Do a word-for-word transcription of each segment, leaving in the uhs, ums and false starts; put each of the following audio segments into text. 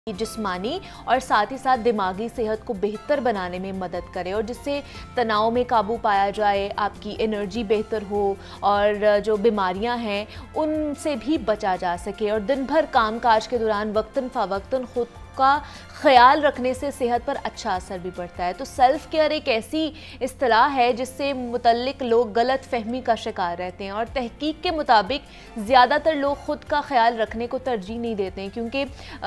जिस्मानी और साथ ही साथ दिमागी सेहत को बेहतर बनाने में मदद करे और जिससे तनाव में काबू पाया जाए, आपकी एनर्जी बेहतर हो और जो बीमारियां हैं उनसे भी बचा जा सके और दिन भर कामकाज के दौरान वक्तन फ़वक्तन खुद का ख्याल रखने से सेहत पर अच्छा असर भी पड़ता है। तो सेल्फ़ केयर एक ऐसी इस्तिलाह है जिससे मुतल्लिक लोग गलत फहमी का शिकार रहते हैं और तहकीक के मुताबिक ज़्यादातर लोग ख़ुद का ख्याल रखने को तरजीह नहीं देते हैं, क्योंकि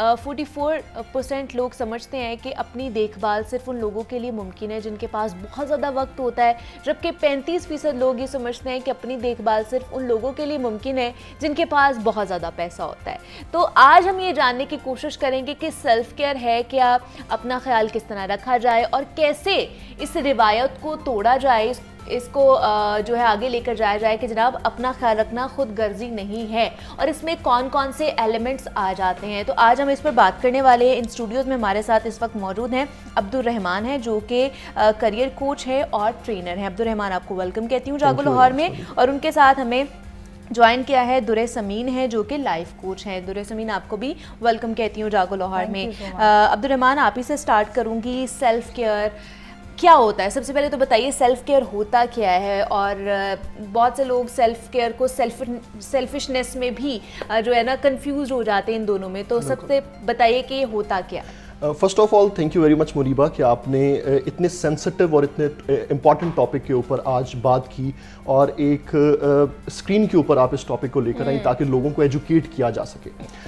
चौवालीस परसेंट लोग समझते हैं कि अपनी देखभाल सिर्फ उन लोगों के लिए मुमकिन है जिनके पास बहुत ज़्यादा वक्त होता है, जबकि पैंतीस फ़ीसद लोग ये समझते हैं कि अपनी देखभाल सिर्फ उन लोगों के लिए मुमकिन है जिनके पास बहुत ज़्यादा पैसा होता है। तो आज हम ये जानने की कोशिश करेंगे कि सेल्फ़ केयर है क्या, अपना ख्याल किस तरह रखा जाए और कैसे इस रिवायत को तोड़ा जाए, इस, इसको जो है आगे लेकर जाया जाए कि जनाब अपना ख्याल रखना खुद गर्जी नहीं है और इसमें कौन कौन से एलिमेंट्स आ जाते हैं। तो आज हम इस पर बात करने वाले हैं। इन स्टूडियोज़ में हमारे साथ इस वक्त मौजूद हैं अब्दुल रहमान है जो कि करियर कोच है और ट्रेनर हैं। अब्दुल रहमान आपको वेलकम कहती हूँ जागो लाहौर में, और उनके साथ हमें ज्वाइन किया है दुरे समीन है जो कि लाइफ कोच हैं। दुरे समीन आपको भी वेलकम कहती हूँ जागो लाहौर में। अब्दुल रहमान आप ही से स्टार्ट करूँगी। सेल्फ़ केयर क्या होता है, सबसे पहले तो बताइए सेल्फ़ केयर होता क्या है, और बहुत से लोग सेल्फ़ केयर को सेल्फ सेल्फिशनेस में भी जो है ना कंफ्यूज हो जाते हैं इन दोनों में। तो सबसे बताइए कि ये होता क्या है। First of all thank you very much Muniba कि आपने इतने सेंसिटिव और इतने इम्पॉर्टेंट टॉपिक के ऊपर आज बात की और एक स्क्रीन के ऊपर आप इस टॉपिक को लेकर आई ताकि लोगों को एजुकेट किया जा सके।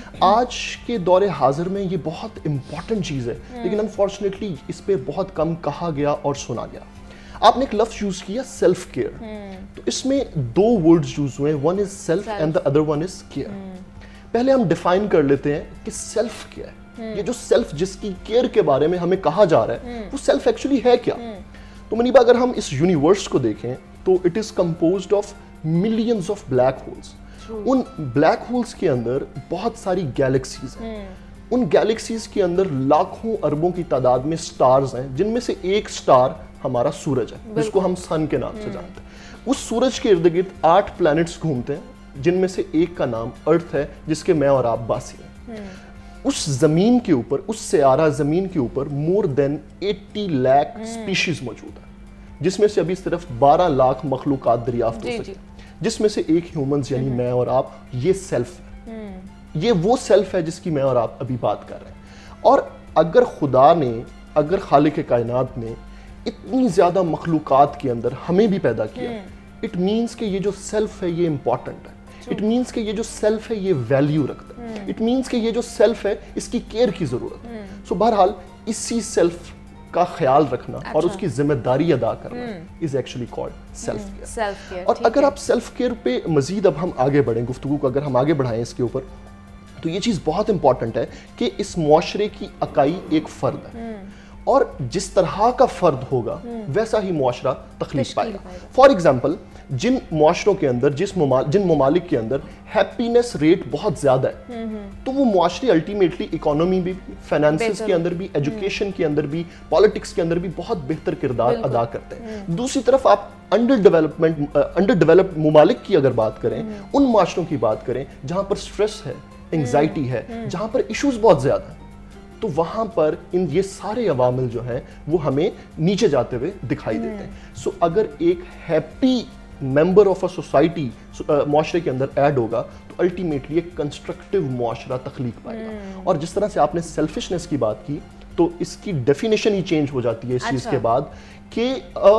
आज के दौरे हाजिर में ये बहुत इम्पॉर्टेंट चीज़ है, लेकिन अनफॉर्चुनेटली इस पर बहुत कम कहा गया और सुना गया। आपने एक लफ्ज़ यूज़ किया सेल्फ केयर, तो इसमें दो वर्ड्स यूज़ हुए, one is self and the other one is care. पहले हम डिफाइन कर लेते हैं कि सेल्फ क्या है। ये जो सेल्फ जिसकी केयर के बारे में हमें कहा जा रहा है वो सेल्फ एक्चुअली है क्या। तो मनीबा अगर हम इस यूनिवर्स को देखें तो it is composed of millions of black holes. उन ब्लैक होल्स के अंदर बहुत सारी गैलेक्सीज हैं। उन गैलेक्सीज के अंदर लाखों अरबों की तादाद में स्टार्स हैं, जिनमें से एक स्टार हमारा सूरज है जिसको हम सन के नाम से जानते हैं। उस सूरज के इर्द गिर्द आठ प्लैनेट्स घूमते हैं, जिनमें से एक का नाम अर्थ है जिसके मैं और आप बासी हैं। उस जमीन के ऊपर, उस सियारा जमीन के ऊपर मोर देन अस्सी लाख स्पीशीज मौजूद है, जिसमें से अभी सिर्फ बारह लाख मखलूकात दरियाफ्त हो सके, जिसमें से एक ह्यूमंस यानी मैं और आप, ये सेल्फ है। ये वो सेल्फ है जिसकी मैं और आप अभी बात कर रहे हैं। और अगर खुदा ने, अगर खालिक कायनात ने इतनी ज्यादा मखलूकात के अंदर हमें भी पैदा किया, इट मीन्स कि ये जो सेल्फ है ये इंपॉर्टेंट है। इट मीन्स कि ये जो सेल्फ है ये वैल्यू रखता है। इट मीन्स कि ये जो सेल्फ है इसकी केयर की जरूरत है। सो so, बहरहाल इसी सेल्फ का ख्याल रखना अच्छा। और उसकी जिम्मेदारी अदा करना is actually called self care. और अगर आप सेल्फ केयर पे मजीद अब हम आगे बढ़ें, गुफ्तगू को अगर हम आगे बढ़ाएं इसके ऊपर, तो ये चीज़ बहुत इंपॉर्टेंट है कि इस मुआशरे की इकाई एक फ़र्द है और जिस तरह का फ़र्द होगा वैसा ही मुआशरा तख्लीक पाएगा। फॉर एग्जाम्पल, जिन मुआशरों के अंदर, जिस मुमाल, जिन ममालिक के अंदर हैप्पीनेस रेट बहुत ज़्यादा है, तो वो मुआशरे अल्टीमेटली इकोनॉमी में भी, फाइनेंसेस के अंदर भी, एजुकेशन के अंदर भी, पॉलिटिक्स के अंदर भी बहुत बेहतर किरदार अदा करते हैं। दूसरी तरफ आप अंडर डेवलपमेंट अंडर डेवलप्ड ममालिक की अगर बात करें, उन मुआशरों की बात करें जहाँ पर स्ट्रेस है, एंग्जाइटी है, जहाँ पर इशूज़ बहुत ज़्यादा हैं, तो वहाँ पर इन ये सारे अवामिल जो हैं वो हमें नीचे जाते हुए दिखाई देते हैं। सो so, अगर एक happy member of a society मुआशरे के अंदर ऐड होगा तो अल्टीमेटली एक कंस्ट्रक्टिव मुआशरा तख्लीक पाएगा। और जिस तरह से आपने सेल्फिशनेस की बात की, तो इसकी डेफिनेशन ही चेंज हो जाती है इस चीज़ के बाद कि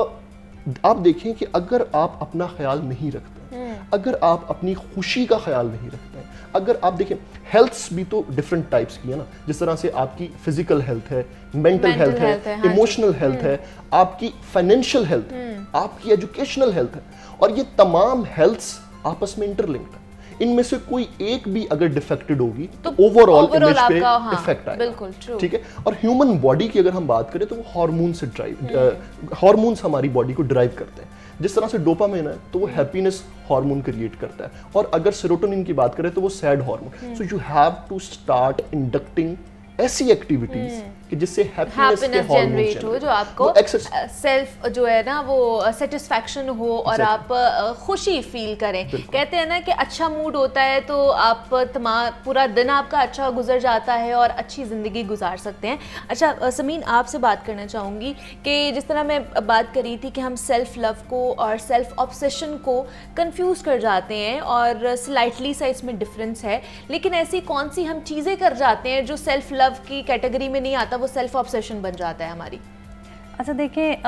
आप देखें कि अगर आप अपना ख्याल नहीं रखते, अगर आप अपनी खुशी का ख्याल नहीं रखते, अगर आप देखें हेल्थ भी तो डिफरेंट टाइप्स की है ना, जिस तरह से आपकी फिजिकल हेल्थ है, मेंटल हेल्थ है, इमोशनल हेल्थ है, आपकी फाइनेंशियल हेल्थ है, आपकी एजुकेशनल हेल्थ है, और ये तमाम हेल्थ्स आपस में इंटरलिंक्ड है। इनमें से कोई एक भी अगर डिफेक्टेड होगी तो ओवरऑल इमेज पे इफेक्ट आएगा। ठीक है। और ह्यूमन बॉडी की अगर हम बात करें तो वो हार्मोन से ड्राइव, हार्मोन्स हमारी बॉडी को ड्राइव करते हैं। जिस तरह से डोपामाइन है तो वो हैप्पीनेस हार्मोन क्रिएट करता है, और अगर सेरोटोनिन की बात करें तो वो sad hormone. So you have to start inducting ऐसी एक्टिविटीज कि जिससे हैप्पीनेस के हार्मोन जनरेट हो, जो आपको सेल्फ जो है ना वो सेटिस्फैक्शन हो और आप खुशी फील करें। कहते हैं ना कि अच्छा मूड होता है तो आप तमाम पूरा दिन आपका अच्छा गुजर जाता है और अच्छी ज़िंदगी गुजार सकते हैं। अच्छा समीन, आपसे बात करना चाहूँगी कि जिस तरह मैं बात कर रही थी कि हम सेल्फ लव को और सेल्फ ऑब्सेशन को कंफ्यूज कर जाते हैं और स्लाइटली सा इसमें डिफरेंस है, लेकिन ऐसी कौन सी हम चीज़ें कर जाते हैं जो सेल्फ लव की कैटेगरी में नहीं आता, वो सेल्फ ऑब्सेशन बन जाता है हमारी? अच्छा देखें,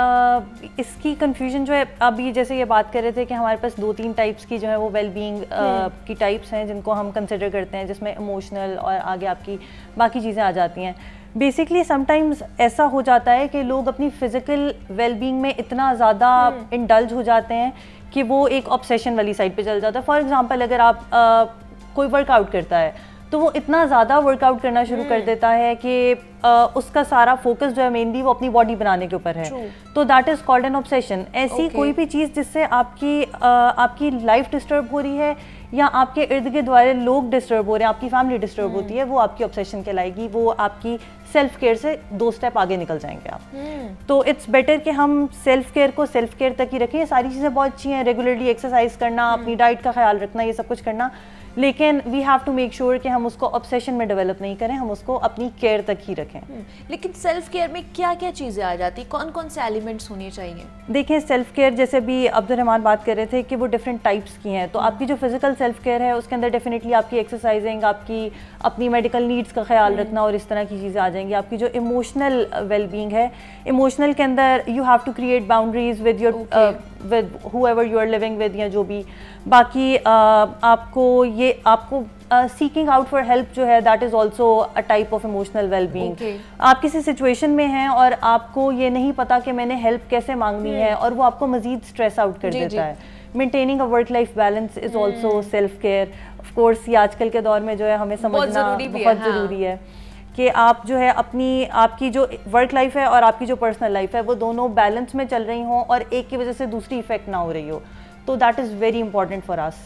इसकी कंफ्यूजन जो है, अभी जैसे ये बात कर रहे थे कि हमारे पास दो तीन टाइप्स की जो है वो वेल बीइंग की टाइप्स हैं जिनको हम कंसिडर करते हैं, जिसमें इमोशनल और आगे आपकी बाकी चीज़ें आ जाती हैं। बेसिकली समटाइम्स ऐसा हो जाता है कि लोग अपनी फ़िज़िकल वेल बीइंग में इतना ज़्यादा इंडल्ज हो जाते हैं कि वो एक ऑब्सेशन वाली साइड पे चल जाता है। फॉर एग्जांपल, अगर आप आ, कोई वर्कआउट करता है तो वो इतना ज़्यादा वर्कआउट करना शुरू कर देता है कि आ, उसका सारा फोकस जो है मेनली वो अपनी बॉडी बनाने के ऊपर है। तो that is called an obsession. ऐसी okay. कोई भी चीज़ जिससे आपकी आ, आपकी लाइफ डिस्टर्ब हो रही है या आपके इर्द गिर्द वाले लोग डिस्टर्ब हो रहे हैं, आपकी फैमिली डिस्टर्ब होती है, वो आपकी ऑब्सेशन कहलाएगी। वो आपकी सेल्फ केयर से दो स्टेप आगे निकल जाएंगे आप। तो इट्स बेटर कि हम सेल्फ केयर को सेल्फ केयर तक ही रखें। ये सारी चीज़ें बहुत अच्छी हैं, रेगुलरली एक्सरसाइज करना, अपनी डाइट का ख्याल रखना, ये सब कुछ करना, लेकिन we have to make sure कि हम उसको ऑब्सेशन में डेवलप नहीं करें, हम उसको अपनी केयर तक ही रखें। लेकिन सेल्फ केयर में क्या क्या चीज़ें आ जाती, कौन कौन से एलिमेंट्स होने चाहिए? देखें, सेल्फ केयर जैसे भी अब्दुर्रहमान बात कर रहे थे कि वो डिफरेंट टाइप्स की हैं। तो आपकी जो फिजिकल सेल्फ केयर है उसके अंदर डेफिनेटली आपकी एक्सरसाइजिंग, आपकी अपनी मेडिकल नीड्स का ख्याल रखना और इस तरह की चीज़ें आ जाएंगी। आपकी जो इमोशनल वेल बीइंग है, इमोशनल के अंदर you have to create boundaries with your with whoever you are living with, या जो भी बाकी uh, आपको ये आपको सीकिंग आउट फॉर हेल्प जो है that is also a type of emotional well being. आप किसी सिचुएशन में हैं और आपको ये नहीं पता कि मैंने हेल्प कैसे मांगनी है और वो आपको मजीद स्ट्रेस आउट कर देता है। Maintaining a work life balance is also self care. Of course ये आजकल के दौर में जो है हमें समझना बहुत ज़रूरी है कि आप जो है अपनी आपकी जो वर्क लाइफ है और आपकी जो पर्सनल लाइफ है वो दोनों बैलेंस में चल रही हों और एक की वजह से दूसरी इफेक्ट ना हो रही हो। तो that is very important for us.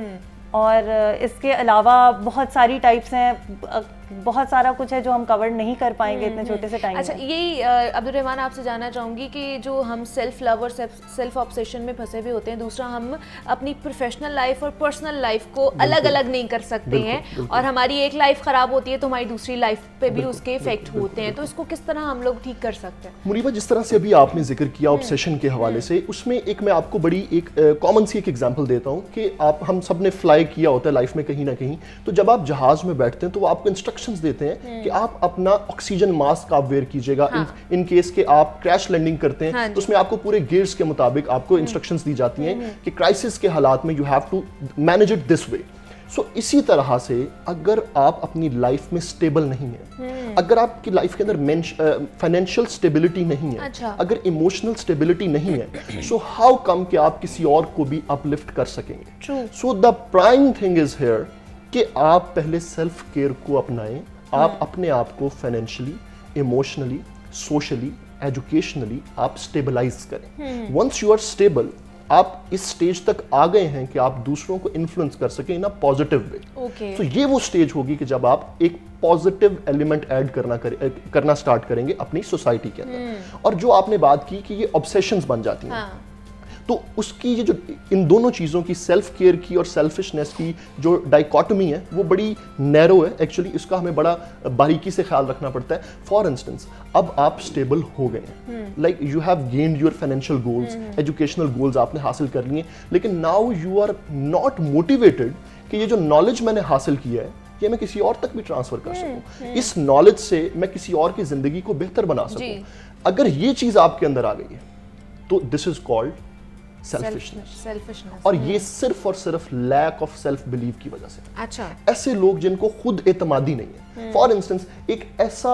और इसके अलावा बहुत सारी टाइप्स हैं, बहुत सारा कुछ है जो हम कवर नहीं कर पाएंगे इतने छोटे से टाइम में। अच्छा, यही अब्दुर्रहमान आपसे जानना चाहूँगी कि जो हम सेल्फ लव और सेल्फ ऑब्सेशन में फंसे हुए होते हैं, दूसरा हम अपनी प्रोफेशनल लाइफ और पर्सनल लाइफ को अलग अलग नहीं कर सकते हैं और हमारी एक लाइफ ख़राब होती है तो हमारी दूसरी लाइफ पे भी उसके इफेक्ट होते हैं, तो इसको किस तरह हम लोग ठीक कर सकते हैं? मुनीबा, जिस तरह से अभी आपने जिक्र किया ऑब्सेशन के हवाले से, उसमें एक मैं आपको बड़ी एक कॉमन सी एक एग्जांपल देता हूँ कि आप हम सब ने फ्लाई किया होता है लाइफ में कहीं ना कहीं। तो जब आप जहाज में बैठते हैं तो वो आपको इंस्ट्रक्शंस देते हैं कि आप अपना ऑक्सीजन मास्क आप वेयर कीजिएगा। हाँ। इन, इन केस के आप क्रैश लैंडिंग करते हैं। हाँ, तो उसमें आपको पूरे गियर्स के मुताबिक आपको इंस्ट्रक्शंस दी जाती हैं कि क्राइसिस के हालात में you have to manage it this way. So इसी तरह से अगर आप अपनी लाइफ में स्टेबल नहीं है, अगर आपकी लाइफ के अंदर फाइनेंशियल स्टेबिलिटी नहीं है, अच्छा। अगर इमोशनल स्टेबिलिटी नहीं है, सो हाउ कम कि आप किसी और को भी अपलिफ्ट कर सकेंगे? So the prime thing is here कि आप पहले सेल्फ केयर को अपनाएं। आप अपने आप को फाइनेंशियली, इमोशनली, सोशली, एजुकेशनली आप स्टेबलाइज करें। वंस यू आर स्टेबल, आप इस स्टेज तक आ गए हैं कि आप दूसरों को इन्फ्लुएंस कर सकें इन अ पॉजिटिव वे। तो ये वो स्टेज होगी कि जब आप एक पॉजिटिव एलिमेंट ऐड करना कर, करना स्टार्ट करेंगे अपनी सोसाइटी के अंदर। और जो आपने बात की कि ये ऑब्सेशंस बन जाती हैं, हाँ। तो उसकी ये जो इन दोनों चीज़ों की, सेल्फ केयर की और सेल्फिशनेस की जो डाइकोटमी है वो बड़ी नैरो है एक्चुअली। इसका हमें बड़ा बारीकी से ख्याल रखना पड़ता है। फॉर इंस्टेंस, अब आप स्टेबल हो गए हैं, like you have gained your financial goals, educational goals आपने हासिल कर लिए, लेकिन now you are not motivated कि ये जो नॉलेज मैंने हासिल किया है ये मैं किसी और तक भी ट्रांसफर कर सकूं, इस नॉलेज से मैं किसी और की जिंदगी को बेहतर बना सकूं। अगर ये चीज आपके अंदर आ गई है तो दिस इज कॉल्ड सेल्फिशनेस। और ये सिर्फ और सिर्फ लैक ऑफ सेल्फ बिलीव की वजह से। अच्छा। ऐसे लोग जिनको खुद एतमादी नहीं है, फॉर इंस्टेंस एक ऐसा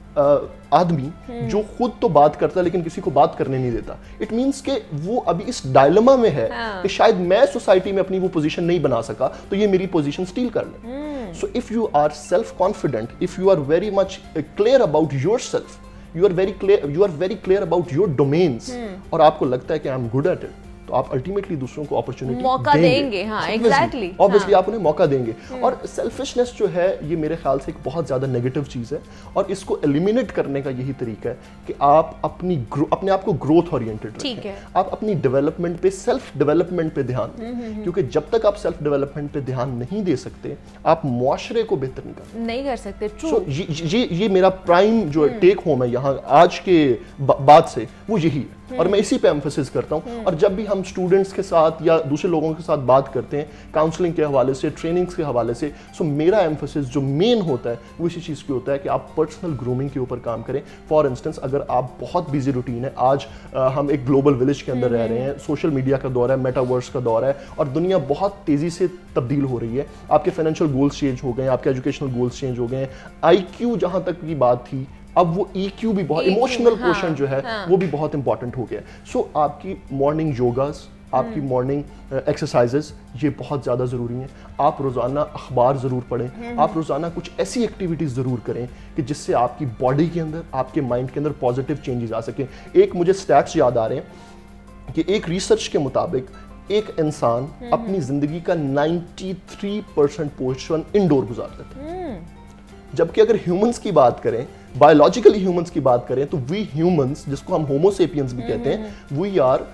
आदमी जो खुद तो बात करता है लेकिन किसी को बात करने नहीं देता, इट मींस के वो अभी इस डायलेमा में है हाँ। कि शायद मैं सोसाइटी में अपनी वो पोजीशन नहीं बना सका तो ये मेरी पोजीशन स्टील कर ले। So if you are self confident, if you are very much clear about yourself, you are very clear you are very clear about your domains, और आपको लगता है कि I am good at it, तो आप ultimately दूसरों को opportunity मौका देंगे। हाँ, एग्जैक्टली, ऑब्वियसली आप उन्हें मौका देंगे। और सेल्फिशनेस जो है ये मेरे ख्याल से एक बहुत ज़्यादा नेगेटिव चीज़ है, और इसको एलिमिनेट करने का यही तरीका है कि आप अपनी अपने आप को ग्रोथ ओरिएंटेड रखें, आप अपनी डेवलपमेंट पे, सेल्फ डेवलपमेंट पे ध्यान दें, क्योंकि जब तक आप सेल्फ डेवलपमेंट पे ध्यान नहीं दे सकते आप मुआशरे को बेहतर नहीं कर नहीं कर सकते। so, ये, ये ये मेरा प्राइम जो टेक होम है यहाँ आज के बाद से वो यही है, और मैं इसी पे एम्फेसिस करता हूँ। और जब भी हम स्टूडेंट्स के साथ या दूसरे लोगों के साथ बात करते हैं काउंसलिंग के हवाले से, ट्रेनिंग्स के हवाले से, सो मेरा एम्फेसिस जो मेन होता है वो इसी चीज़ की होता है कि आप पर्सनल ग्रूमिंग के ऊपर काम करें। फॉर इंस्टेंस अगर आप बहुत बिजी रूटीन है, आज आ, हम एक ग्लोबल विलेज के अंदर रह रहे हैं, सोशल मीडिया का दौर है, मेटावर्स का दौर है, और दुनिया बहुत तेज़ी से तब्दील हो रही है, आपके फाइनेंशियल गोल्स चेंज हो गए, आपके एजुकेशनल गोल्स चेंज हो गए, आई क्यू जहाँ तक की बात थी अब वो ई क्यू भी बहुत, इमोशनल क्वेश्चन जो है हाँ. वो भी बहुत इंपॉर्टेंट हो गया। सो so, आपकी मॉर्निंग योगास, आपकी मॉर्निंग एक्सरसाइजेस ये बहुत ज़्यादा ज़रूरी हैं। आप रोज़ाना अखबार ज़रूर पढ़ें, आप रोज़ाना कुछ ऐसी एक्टिविटीज़ ज़रूर करें कि जिससे आपकी बॉडी के अंदर, आपके माइंड के अंदर पॉजिटिव चेंजेस आ सकें। एक मुझे स्टैट्स याद आ रहे हैं कि एक रिसर्च के मुताबिक एक इंसान अपनी ज़िंदगी का तिरानवे परसेंट पोर्शन इंडोर गुजारता है, जबकि अगर ह्यूमंस की बात करें, बायोलॉजिकली ह्यूमंस की बात करें, तो वी ह्यूमंस जिसको हम होमो सेपियंस भी कहते हैं, we are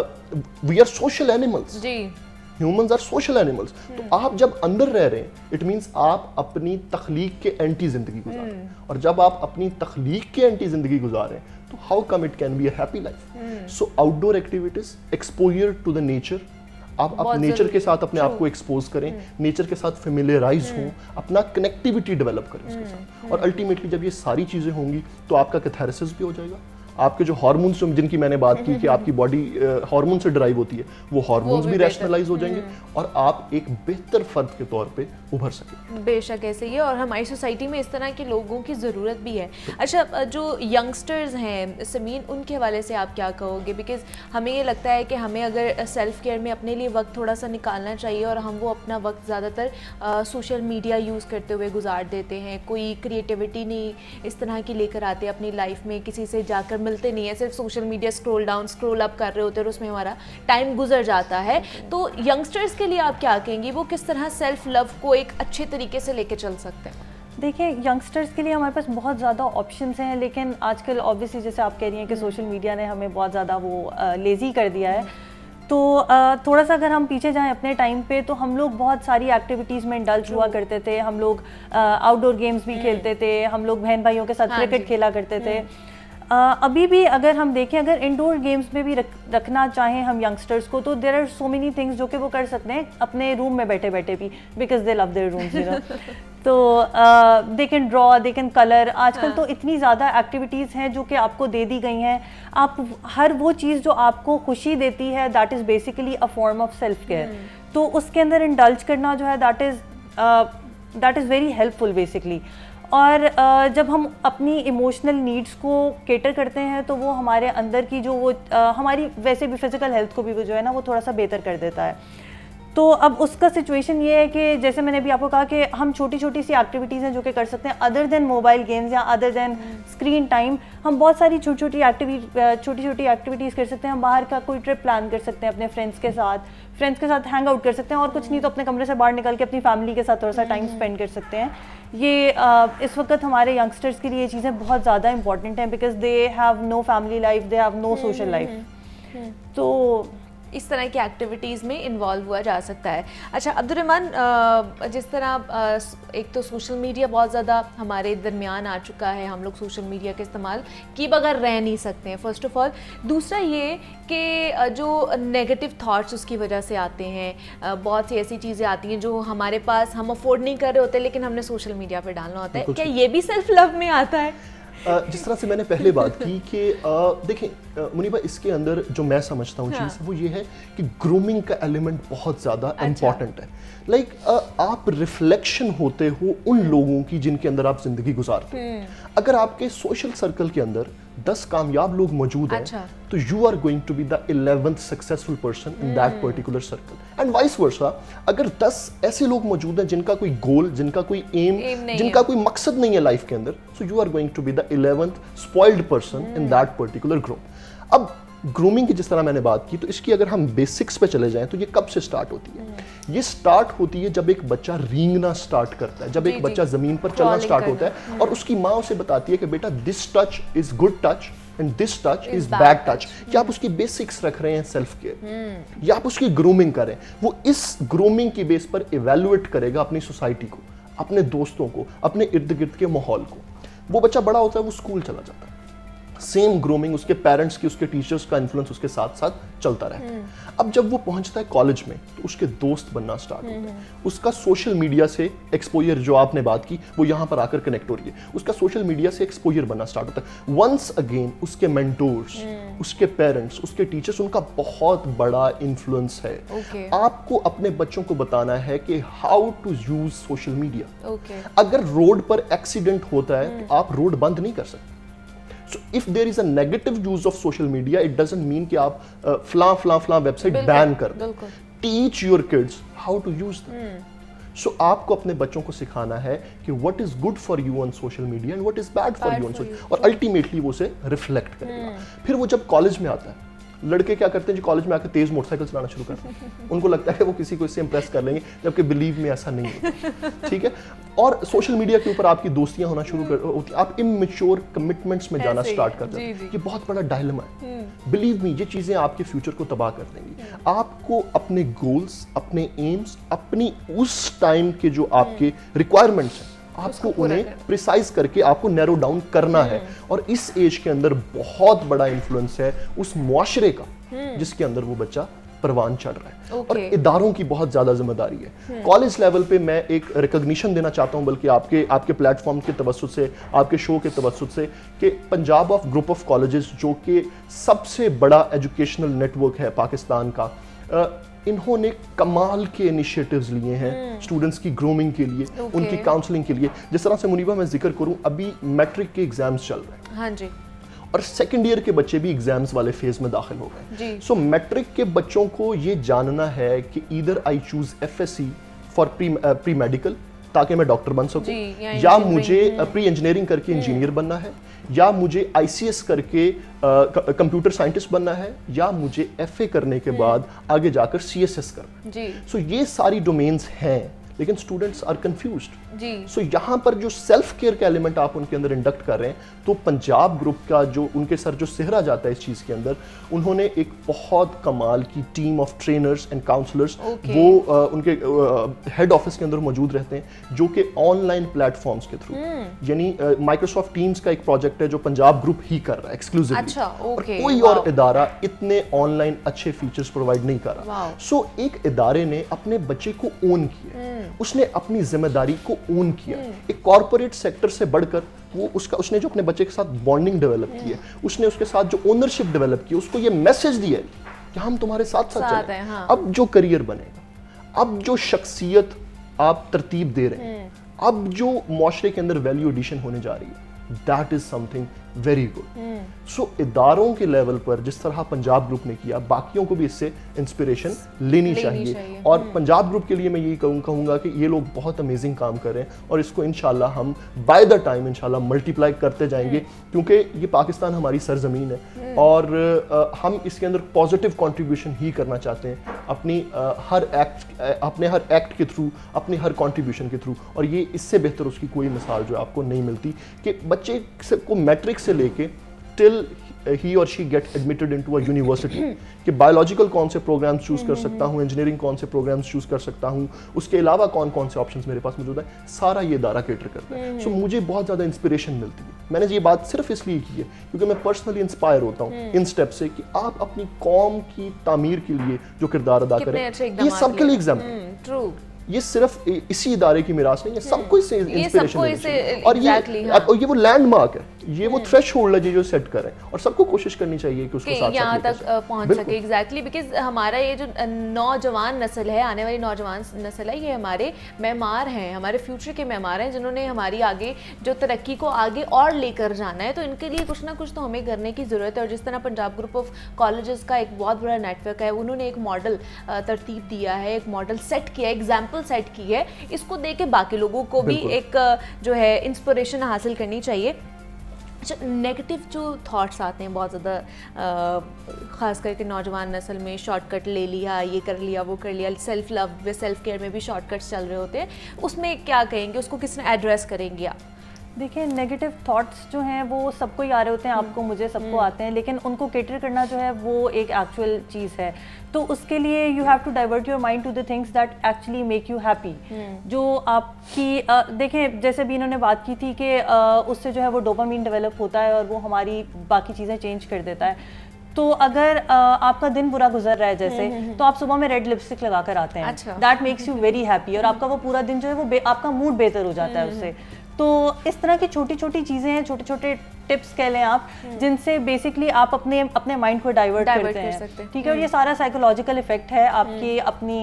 we are social animals. जी, ह्यूमंस आर सोशल एनिमल्स। तो आप जब अंदर रह रहे हैं इट मींस आप अपनी तख्लीक के एंटी जिंदगी गुजार रहे हैं, और जब आप अपनी तख्लीक के एंटी जिंदगी गुजार रहे हैं तो how come it can be a happy life. So outdoor activities, exposure to the nature, आप अपने नेचर के साथ अपने आप को एक्सपोज करें, नेचर के साथ फेमिलियराइज हों, अपना कनेक्टिविटी डेवलप करें उसके साथ, और अल्टीमेटली जब ये सारी चीज़ें होंगी तो आपका कैथारसिस भी हो जाएगा। आपके जो हार्मोन्स जिनकी मैंने बात की कि आपकी बॉडी हार्मोन से ड्राइव होती है, वो हार्मोन्स भी रैशनलाइज हो जाएंगे और आप एक बेहतर फर्द के तौर पे उभर सकें। बेशक ऐसे ही है, और हमारी सोसाइटी में इस तरह के लोगों की ज़रूरत भी है। अच्छा, जो यंगस्टर्स हैं समीन, उनके हवाले से आप क्या कहोगे? बिकॉज़ हमें ये लगता है कि हमें अगर सेल्फ़ केयर में अपने लिए वक्त थोड़ा सा निकालना चाहिए, और हम वो अपना वक्त ज़्यादातर सोशल मीडिया यूज़ करते हुए गुजार देते हैं, कोई क्रिएटिविटी नहीं इस तरह की लेकर आते अपनी लाइफ में, किसी से जाकर मिलते नहीं है, सिर्फ social media scroll down scroll up कर रहे होते हैं और उसमें हमारा टाइम गुजर जाता है। तो यंगस्टर्स के लिए आप क्या कहेंगी, वो किस तरह सेल्फ लव को एक अच्छे तरीके से लेके चल सकते हैं? देखिए, यंगस्टर्स के लिए हमारे पास बहुत ज़्यादा ऑप्शंस हैं, लेकिन आजकल ऑब्वियसली जैसे आप कह रही हैं कि सोशल मीडिया ने हमें बहुत ज़्यादा वो लेज़ी कर दिया है, तो थोड़ा सा अगर हम पीछे जाएं अपने टाइम पे, तो हम लोग बहुत सारी एक्टिविटीज़ में इंडल्ज हुआ करते थे। हम लोग आउटडोर गेम्स भी खेलते थे, हम लोग बहन भाइयों के साथ हाँ क्रिकेट खेला करते थे। Uh, अभी भी अगर हम देखें, अगर इंडोर गेम्स में भी रख, रखना चाहें हम यंगस्टर्स को, तो there are so many things जो कि वो कर सकते हैं अपने रूम में बैठे बैठे भी, because they love their rooms, you know. तो they can draw, they can colour. आजकल हाँ. तो इतनी ज़्यादा एक्टिविटीज़ हैं जो कि आपको दे दी गई हैं। आप हर वो चीज़ जो आपको खुशी देती है, that is basically a form of self care. तो उसके अंदर इंडल्ज करना जो है, that is that is very helpful basically. और जब हम अपनी इमोशनल नीड्स को केटर करते हैं, तो वो हमारे अंदर की जो वो हमारी वैसे भी फिज़िकल हेल्थ को भी वो जो है ना, वो थोड़ा सा बेहतर कर देता है। तो अब उसका सिचुएशन ये है कि जैसे मैंने भी आपको कहा कि हम छोटी छोटी सी एक्टिविटीज़ हैं जो कि कर सकते हैं, अदर देन मोबाइल गेम्स या अदर देन स्क्रीन टाइम। हम बहुत सारी छोटी छोटी एक्टिविटी छोटी छोटी एक्टिविटीज़ कर सकते हैं। हम बाहर का कोई ट्रिप प्लान कर सकते हैं अपने फ्रेंड्स के साथ, फ्रेंड्स के साथ हैंग आउट कर सकते हैं, और कुछ नहीं तो अपने कमरे से बाहर निकल के अपनी फैमिली के साथ थोड़ा सा टाइम स्पेंड कर सकते हैं। ये आ, इस वक्त हमारे यंगस्टर्स के लिए ये चीज़ें बहुत ज़्यादा इंपॉर्टेंट हैं, because they have no family life, they have no social life. तो इस तरह की एक्टिविटीज़ में इन्वॉल्व हुआ जा सकता है। अच्छा अब्दुर्रहमान, जिस तरह एक तो सोशल मीडिया बहुत ज़्यादा हमारे दरमियान आ चुका है, हम लोग सोशल मीडिया के इस्तेमाल की बगैर रह नहीं सकते हैं, फर्स्ट ऑफ ऑल। दूसरा ये कि जो नेगेटिव थॉट्स उसकी वजह से आते हैं, बहुत सी ऐसी चीज़ें आती हैं जो हमारे पास हम अफोर्ड नहीं कर रहे होते, लेकिन हमने सोशल मीडिया पर डालना होता है। क्या ये भी सेल्फ लव में आता है? जिस तरह से मैंने पहले बात की कि देखें मुनीबा, इसके अंदर जो मैं समझता हूँ हाँ। चीज़ वो ये है कि ग्रूमिंग का एलिमेंट बहुत ज़्यादा इम्पॉर्टेंट है। लाइक like, आप रिफ्लेक्शन होते हो उन लोगों की जिनके अंदर आप जिंदगी गुजारते हो। अगर आपके सोशल सर्कल के अंदर दस कामयाब लोग मौजूद अच्छा। हैं, तो you are going to be the eleventh successful person in that particular circle, and vice versa. अगर दस ऐसे लोग मौजूद हैं जिनका कोई गोल, जिनका कोई एम, एम जिनका कोई मकसद नहीं है लाइफ के अंदर, so you are going to be the eleventh spoiled person in that particular group. अब ग्रूमिंग की जिस तरह मैंने बात की, तो इसकी अगर हम बेसिक्स पे चले जाएं तो ये कब से स्टार्ट होती है? ये स्टार्ट होती है जब एक बच्चा रेंगना स्टार्ट करता है, जब एक बच्चा जमीन पर चलना स्टार्ट होता है और उसकी माँ उसे बताती है कि बेटा this touch is good touch and this touch is bad touch. क्या आप उसकी बेसिक्स रख रहे हैं सेल्फ केयर, या आप उसकी ग्रूमिंग करें? वो इस ग्रूमिंग की बेस पर इवेल्युएट करेगा अपनी सोसाइटी को, अपने दोस्तों को, अपने इर्द गिर्द के माहौल को। वो बच्चा बड़ा होता है, वो स्कूल चला जाता है, सेम ग्रूमिंग उसके पेरेंट्स की, उसके टीचर्स का इन्फ्लुएंस उसके साथ साथ चलता रहता है। अब जब वो पहुंचता है कॉलेज में तो उसके दोस्त बनना स्टार्ट होते हैं, उसका सोशल मीडिया से एक्सपोजर, जो आपने बात की वो यहाँ पर आकर कनेक्ट हो रही है, उसका सोशल मीडिया से एक्सपोजर बनना स्टार्ट होता है। वंस अगेन उसके मेंटोर्स, उसके पेरेंट्स, उसके टीचर्स, उनका बहुत बड़ा इन्फ्लुएंस है। okay. आपको अपने बच्चों को बताना है कि how to use social media. अगर रोड पर एक्सीडेंट होता है तो आप रोड बंद नहीं कर सकते। So if there is a negative use of social media, it doesn't mean कि आप फलां फलां फलां वेबसाइट बैन कर दें। Teach your kids how to use them. So आपको अपने बच्चों को सिखाना है कि what is good for you on social media and what is bad for you on social, और ultimately वो उसे रिफ्लेक्ट करेगा। फिर वो जब कॉलेज में आता है, लड़के क्या करते हैं जो कॉलेज में आकर तेज मोटरसाइकिल चलाना शुरू करते हैं, उनको लगता है कि वो किसी को इससे इंप्रेस कर लेंगे, जबकि बिलीव में ऐसा नहीं होता। ठीक है, और सोशल मीडिया के ऊपर आपकी दोस्तियां होना शुरू कर होती, आप इमैच्योर कमिटमेंट्स में जाना स्टार्ट कर देते हैं। ये बहुत बड़ा डायलेमा है, बिलीव मी, ये चीजें आपके फ्यूचर को तबाह कर देंगी। आपको अपने गोल्स, अपने एम्स, अपनी उस टाइम के जो आपके रिक्वायरमेंट्स हैं, आपको उन्हें प्रिसाइज करके आपको नैरो डाउन करना है। और इस एज के अंदर बहुत बड़ा इन्फ्लुएंस है उस मुआशरे का जिसके अंदर वो बच्चा परवान चढ़ रहा है। okay. और इदारों की बहुत ज्यादा जिम्मेदारी है। कॉलेज लेवल पे मैं एक रिकॉग्निशन देना चाहता हूं, बल्कि आपके आपके प्लेटफॉर्म के तवज्जुद से, आपके शो के तवज्जुद से, कि Punjab of group of colleges जो कि सबसे बड़ा एजुकेशनल नेटवर्क है पाकिस्तान का, इन्होंने कमाल के इनिशिएटिव्स लिए हैं स्टूडेंट्स की ग्रूमिंग के लिए, okay. उनकी काउंसलिंग के लिए। जिस तरह से मुनीबा मैं जिक्र करूं, अभी मैट्रिक के एग्जाम्स चल रहे हैं। हाँ जी। और सेकेंड ईयर के बच्चे भी एग्जाम्स वाले फेज में दाखिल हो गए। सो मैट्रिक के बच्चों को ये जानना है कि either I choose FSc for pre pre medical ताकि मैं डॉक्टर बन सकूं, या, या मुझे प्री इंजीनियरिंग करके इंजीनियर बनना है, या मुझे आईसीएस करके कंप्यूटर साइंटिस्ट बनना है, या मुझे एफए करने के बाद आगे जाकर सीएसएस करना है। सो so, ये सारी डोमेन्स हैं, लेकिन स्टूडेंट्स आर कंफ्यूज्ड। सो यहाँ पर जो सेल्फ केयर का एलिमेंट आप उनके अंदर इंडक्ट कर रहे हैं, तो पंजाब ग्रुप का जो उनके सर जो सेहरा जाता है इस चीज़ के अंदर, उन्होंने एक बहुत कमाल की team of trainers and counsellors, वो uh, उनके हेड uh, ऑफिस के अंदर मौजूद रहते हैं, जो कि ऑनलाइन प्लेटफॉर्म्स के थ्रू, यानी माइक्रोसॉफ्ट टीम्स का एक प्रोजेक्ट है जो पंजाब ग्रुप ही कर रहा है एक्सक्लूसिवली। अच्छा, और कोई और इदारा इतने ऑनलाइन अच्छे फीचर्स प्रोवाइड नहीं कर रहा। सो so, एक इदारे ने अपने बच्चे को ओन किया, उसने अपनी जिम्मेदारी को ओन किया। एक कॉर्पोरेट सेक्टर से बढ़कर वो उसका उसने जो अपने बच्चे के साथ बॉन्डिंग डेवलप की है, उसने उसके साथ जो ओनरशिप डेवलप की है, उसको ये मैसेज दिया है कि हम तुम्हारे साथ साथ चलें। हाँ। अब जो करियर बनेगा, अब जो शख्सियत आप तरतीब दे रहे हैं, अब जो मुआशरे के अंदर वैल्यू एडिशन होने जा रही है, that is something very good. So इदारों के लेवल पर जिस तरह पंजाब ग्रुप ने किया, बाकियों को भी इससे इंस्पिरेशन लेनी चाहिए, चाहिए। और पंजाब ग्रुप के लिए मैं यही कहूँ कहूँगा कि ये लोग बहुत अमेजिंग काम कर रहे हैं और इसको इंशाल्लाह हम बाय द टाइम इंशाल्लाह मल्टीप्लाई करते जाएंगे, क्योंकि ये पाकिस्तान हमारी सरजमीन है और आ, हम इसके अंदर पॉजिटिव कंट्रीब्यूशन ही करना चाहते हैं अपनी आ, हर एक्ट अपने हर एक्ट के थ्रू, अपनी हर कंट्रीब्यूशन के थ्रू। और ये इससे बेहतर उसकी कोई मिसाल जो आपको नहीं मिलती कि बच्चे को मैट्रिक से लेके टिल ही और she get admitted into a university, कि बायोलॉजिकल कौन से प्रोग्राम्स चूज कर सकता हूँ, इंजीनियरिंग कौन से प्रोग्राम्स चूज कर सकता हूँ, उसके अलावा कौन कौन से ऑप्शंस मेरे पास मौजूद है, सारा ये इदारा कैटर करता है। सो so, मुझे बहुत ज़्यादा इंस्पिरेशन मिलती है। मैंने ये बात सिर्फ इसलिए की है क्योंकि मैं पर्सनली इंस्पायर होता हूँ इन स्टेप से कि आप अपनी कौम की तामीर के लिए जो किरदार अदा करें, ये सबके लिए एग्जाम्पल, ये सिर्फ इसी इदारे की मिरास नहीं है, सबको इससे इंस्पिरेशन मिलती। और ये हाँ। और ये वो लैंडमार्क है, ये वो थ्रेशहोल्ड है जो सेट करें, और सबको कोशिश करनी चाहिए कि उसको साथ यहाँ तक पहुंच सके। एग्जैक्टली, बिकॉज हमारा ये जो नौजवान नस्ल है, आने वाली नौजवान नस्ल है, ये हमारे मेमार हैं, हमारे फ्यूचर के मेमार हैं, जिन्होंने हमारी आगे जो तरक्की को आगे और लेकर जाना है। तो इनके लिए कुछ ना कुछ तो हमें करने की ज़रूरत है। और जिस तरह पंजाब ग्रुप ऑफ कॉलेजेस का एक बहुत बड़ा नेटवर्क है, उन्होंने एक मॉडल तरतीब दिया है, एक मॉडल सेट किया, एग्जाम्पल सेट की है, इसको देख के बाकी लोगों को भी एक जो है इंस्पिरेशन हासिल करनी चाहिए। अच्छा, नेगेटिव जो थॉट्स आते हैं बहुत ज़्यादा, ख़ास करके नौजवान नस्ल में, शॉर्टकट ले लिया, ये कर लिया, वो कर लिया, सेल्फ लव व सेल्फ केयर में भी शॉर्टकट्स चल रहे होते हैं, उसमें क्या कहेंगे, उसको किस तरह एड्रेस करेंगे आप? देखिए, नेगेटिव थॉट्स जो हैं वो सबको ही आ रहे होते हैं, आपको, मुझे, सबको आते हैं, लेकिन उनको कैटर करना जो है वो एक एक्चुअल चीज़ है। तो उसके लिए you have to divert your mind to the things that actually make you happy. जो आपकी आ, देखें, जैसे भी इन्होंने बात की थी कि उससे जो है वो डोपामीन डेवलप होता है और वो हमारी बाकी चीज़ें चेंज कर देता है। तो अगर आ, आपका दिन बुरा गुजर रहा है जैसे, तो आप सुबह में रेड लिपस्टिक लगा कर आते हैं, that makes you very happy, और आपका वो पूरा दिन जो है वो आपका मूड बेहतर हो जाता है उससे। तो इस तरह की छोटी छोटी चीज़ें हैं, छोटे छोटे टिप्स कह लें आप, जिनसे बेसिकली आप अपने अपने माइंड को डाइवर्ट करते हैं, कर ठीक है। और ये सारा साइकोलॉजिकल इफेक्ट है आपकी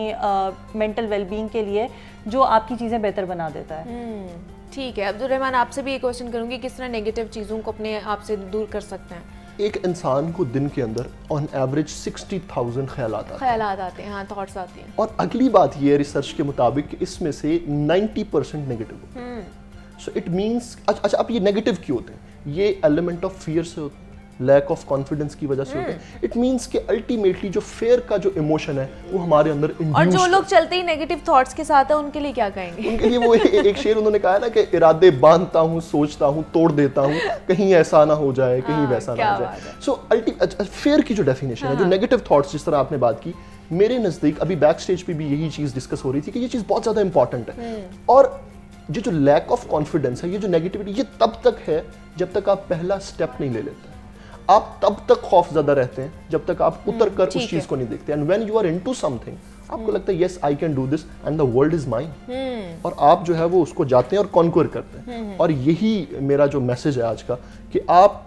अपनी मेंटल वेलबींग के लिए, जो आपकी चीज़ें बेहतर बना देता है। ठीक है, अब्दुल रहमान, आपसे भी ये क्वेश्चन करूँगी, किस तरह नेगेटिव चीज़ों को अपने आप से दूर कर सकते हैं? एक इंसान को दिन के अंदर ऑन एवरेज सिक्सटी थाउजेंड ख्यालात आते ख्यालात आते हैं, हाँ, थॉट्स आते हैं। और अगली बात ये है रिसर्च के मुताबिक इसमें से नाइन्टी परसेंट नेगेटिव होते हैं। सो इट मीन्स, अच्छा, अब ये नेगेटिव क्यों होते हैं? ये एलिमेंट ऑफ फियर से होते हैं, लैक ऑफ कॉन्फिडेंस की वजह से होते हैं। इट मीन्स कि अल्टीमेटली जो फेयर का जो इमोशन है वो हमारे अंदर इंड्यूस्ड। और जो लोग चलते ही नेगेटिव थॉट्स के साथ है, उनके लिए क्या कहेंगे? उनके लिए वो ए, एक शेर उन्होंने कहा है ना कि इरादे बांधता हूँ, सोचता हूँ, तोड़ देता हूँ, कहीं ऐसा ना हो जाए, कहीं वैसा ना हो जाए। सो अल्टीमेट फेयर की जो डेफिनेशन है, जो नेगेटिव थॉट्स जिस तरह आपने बात की, मेरे नज़दीक अभी बैक स्टेज पे भी यही चीज़ डिस्कस हो रही थी कि ये चीज़ बहुत ज़्यादा इंपॉर्टेंट है। और ये जो लैक ऑफ कॉन्फिडेंस है, ये जो नेगेटिविटी, ये तब तक है जब तक आप पहला स्टेप नहीं ले लेते। आप तब तक खौफजदा रहते हैं जब तक आप उतर कर उस चीज को नहीं देखते। And when you are into something, आपको लगता है yes I can do this and the world is mine, और आप जो है वो उसको जाते हैं और कॉन्क्वर करते हैं। और यही मेरा जो मैसेज है आज का, कि आप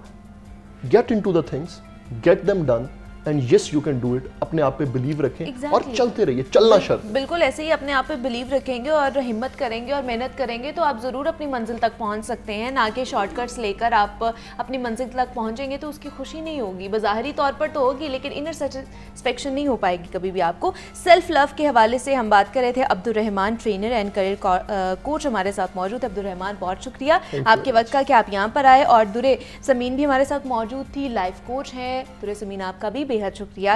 get into the things, get them done, and yes you can do it. अपने आप पे बिलीव रखें exactly. और चलते रहिए, चलना शर्त। बिल्कुल ऐसे ही अपने आप पे बिलीव रखेंगे और हिम्मत करेंगे और मेहनत करेंगे तो आप ज़रूर अपनी मंजिल तक पहुंच सकते हैं। ना कि शॉर्टकट्स लेकर आप अपनी मंजिल तक पहुंचेंगे तो उसकी खुशी नहीं होगी, बाज़ाहिरी तौर पर तो होगी, लेकिन इनर सेटिस्फेक्शन नहीं हो पाएगी कभी भी आपको। सेल्फ लव के हवाले से हम बात कर रहे थे। Abdul Rahman, trainer and career coach, हमारे साथ मौजूद। अब्दुल रहमान, बहुत शुक्रिया आपके वक्त का कि आप यहाँ पर आए। और दुरे समीन भी हमारे साथ मौजूद थी, लाइफ कोच हैं। दुरे समीन, आपका भी बेहद शुक्रिया।